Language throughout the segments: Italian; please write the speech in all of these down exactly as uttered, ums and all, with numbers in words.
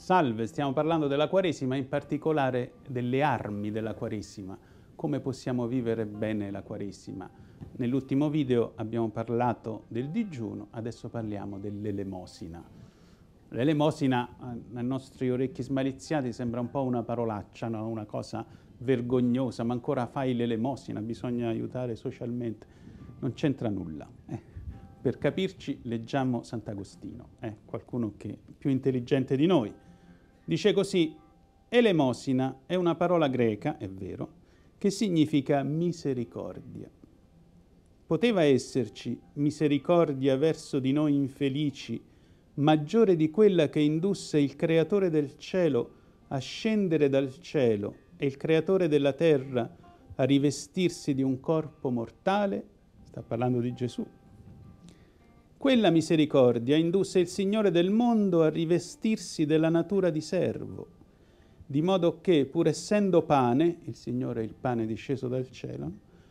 Salve, stiamo parlando della Quaresima, in particolare delle armi della Quaresima. Come possiamo vivere bene la Quaresima? Nell'ultimo video abbiamo parlato del digiuno, adesso parliamo dell'elemosina. L'elemosina ai nostri orecchi smaliziati sembra un po' una parolaccia, no? Una cosa vergognosa, ma ancora fai l'elemosina, bisogna aiutare socialmente. Non c'entra nulla. Eh. Per capirci leggiamo Sant'Agostino, eh? Qualcuno che è più intelligente di noi. Dice così: elemosina è una parola greca, è vero, che significa misericordia. Poteva esserci misericordia verso di noi infelici maggiore di quella che indusse il creatore del cielo a scendere dal cielo e il creatore della terra a rivestirsi di un corpo mortale? Sta parlando di Gesù. Quella misericordia indusse il Signore del mondo a rivestirsi della natura di servo, di modo che, pur essendo pane, il Signore è il pane disceso dal cielo,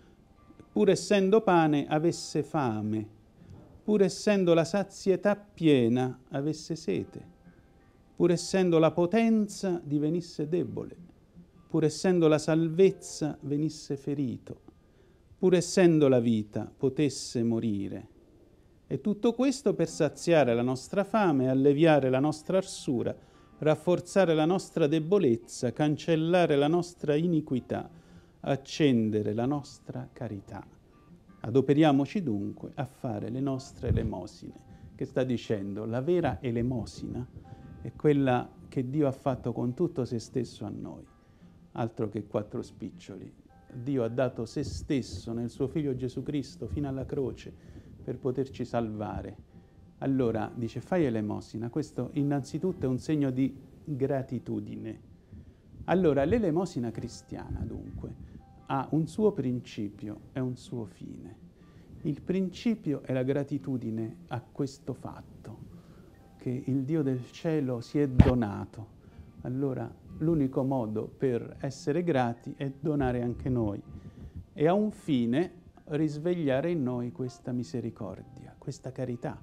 pur essendo pane avesse fame, pur essendo la sazietà piena avesse sete, pur essendo la potenza divenisse debole, pur essendo la salvezza venisse ferito, pur essendo la vita potesse morire. E tutto questo per saziare la nostra fame, alleviare la nostra arsura, rafforzare la nostra debolezza, cancellare la nostra iniquità, accendere la nostra carità. Adoperiamoci dunque a fare le nostre elemosine. Che sta dicendo? La vera elemosina è quella che Dio ha fatto con tutto se stesso a noi. Altro che quattro spiccioli. Dio ha dato se stesso nel suo Figlio Gesù Cristo fino alla croce per poterci salvare. Allora, dice, fai elemosina. Questo innanzitutto è un segno di gratitudine. Allora, l'elemosina cristiana, dunque, ha un suo principio e un suo fine. Il principio è la gratitudine a questo fatto, che il Dio del cielo si è donato. Allora, l'unico modo per essere grati è donare anche noi. E ha un fine risvegliare in noi questa misericordia, questa carità.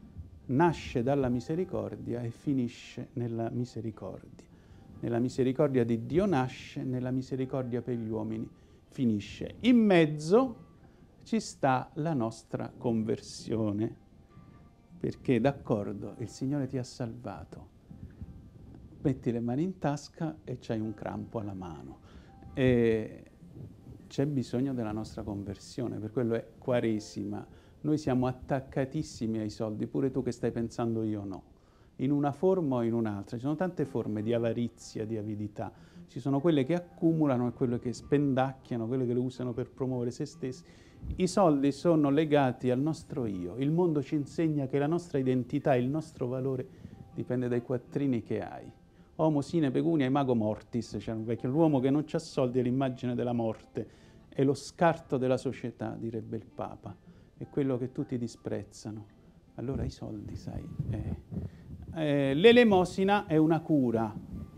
Nasce dalla misericordia e finisce nella misericordia. Nella misericordia di Dio nasce, nella misericordia per gli uomini finisce. In mezzo ci sta la nostra conversione, perché d'accordo, il Signore ti ha salvato, metti le mani in tasca e c'hai un crampo alla mano. E c'è bisogno della nostra conversione, per quello è Quaresima. Noi siamo attaccatissimi ai soldi, pure tu che stai pensando io no, in una forma o in un'altra. Ci sono tante forme di avarizia, di avidità. Ci sono quelle che accumulano e quelle che spendacchiano, quelle che le usano per promuovere se stessi. I soldi sono legati al nostro io. Il mondo ci insegna che la nostra identità, il nostro valore dipende dai quattrini che hai. Homo sine pecunia imago mortis, c'è un vecchio, l'uomo che non c'ha soldi è l'immagine della morte, è lo scarto della società, direbbe il Papa, è quello che tutti disprezzano. Allora i soldi, sai, eh. Eh, l'elemosina è una cura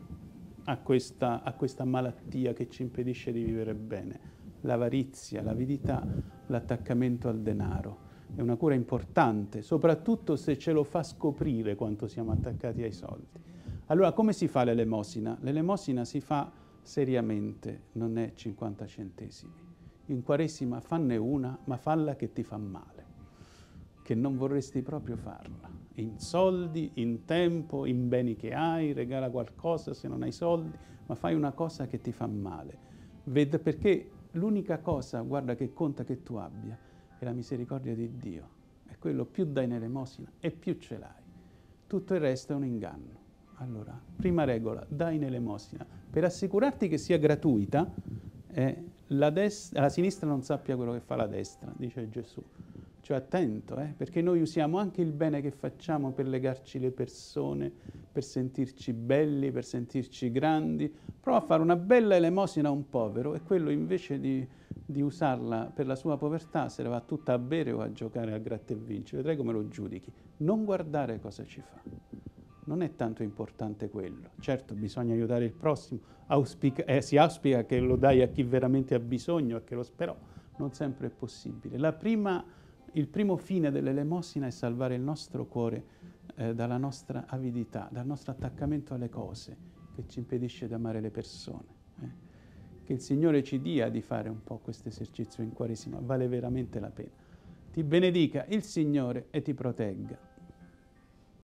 a questa, a questa malattia che ci impedisce di vivere bene, l'avarizia, l'avidità, l'attaccamento al denaro. È una cura importante, soprattutto se ce lo fa scoprire quanto siamo attaccati ai soldi. Allora, come si fa l'elemosina? L'elemosina si fa seriamente, non è cinquanta centesimi. In Quaresima fanne una, ma falla che ti fa male, che non vorresti proprio farla. In soldi, in tempo, in beni che hai, regala qualcosa se non hai soldi, ma fai una cosa che ti fa male. Ved- perché l'unica cosa, guarda, che conta che tu abbia è la misericordia di Dio. È quello, più dai in elemosina e più ce l'hai. Tutto il resto è un inganno. Allora, prima regola, dai in elemosina. Per assicurarti che sia gratuita, eh, la, destra, la sinistra non sappia quello che fa la destra, dice Gesù. Cioè attento, eh, perché noi usiamo anche il bene che facciamo per legarci le persone, per sentirci belli, per sentirci grandi. Prova a fare una bella elemosina a un povero e quello invece di, di usarla per la sua povertà se la va tutta a bere o a giocare a gratta e vinci. Vedrai come lo giudichi. Non guardare cosa ci fa. Non è tanto importante quello. Certo, bisogna aiutare il prossimo, auspica, eh, si auspica che lo dai a chi veramente ha bisogno e che lo spera, non sempre è possibile. La prima, il primo fine dell'elemosina è salvare il nostro cuore eh, dalla nostra avidità, dal nostro attaccamento alle cose che ci impedisce di amare le persone. Eh. Che il Signore ci dia di fare un po' questo esercizio in Quaresima, vale veramente la pena. Ti benedica il Signore e ti protegga.